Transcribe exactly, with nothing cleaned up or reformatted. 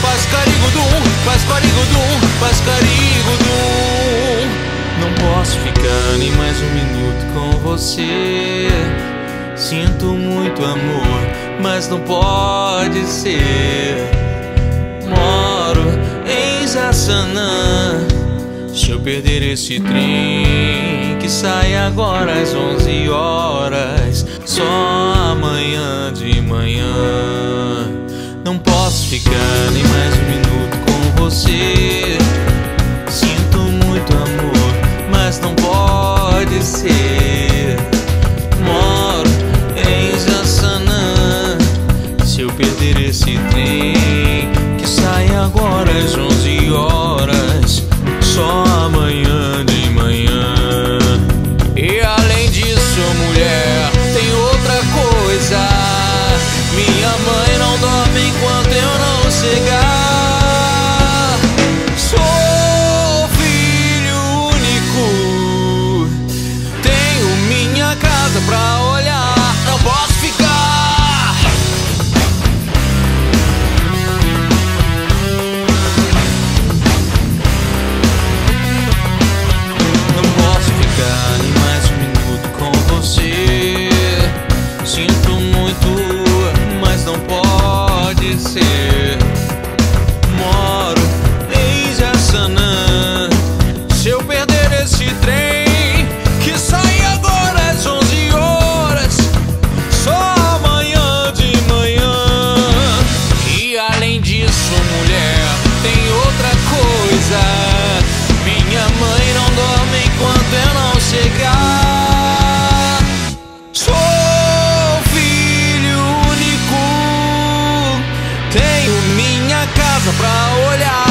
faz carigudum, faz carigudum, faz carigudum. Não posso ficar nem mais um minuto com você. Sinto muito amor, mas não pode ser. Moro em Jaçanã. Se eu perder esse trem que sai agora às onze horas, só amanhã de manhã. Não posso ficar nem mais um minuto com você. Sinto muito amor, mas não pode ser. Moro em Jaçanã. Se eu perder esse trem que sai agora às onze horas, só amanhã de manhã. E além disso, mulher, tem outra coisa. Minha mãe não dorme enquanto eu não chegar. Sou filho único, tenho minha casa pra olhar. Não posso ficar. Não posso ficar nem mais um minuto com você. Sinto muito, mas não pode ser. Moro em Jaçanã. Se eu perder esse trem que sai agora às onze horas, só amanhã de manhã. E além disso, mulher, tem outra coisa. Minha mãe não dorme enquanto eu não chegar. Sou filho único, tenho minha casa pra olhar.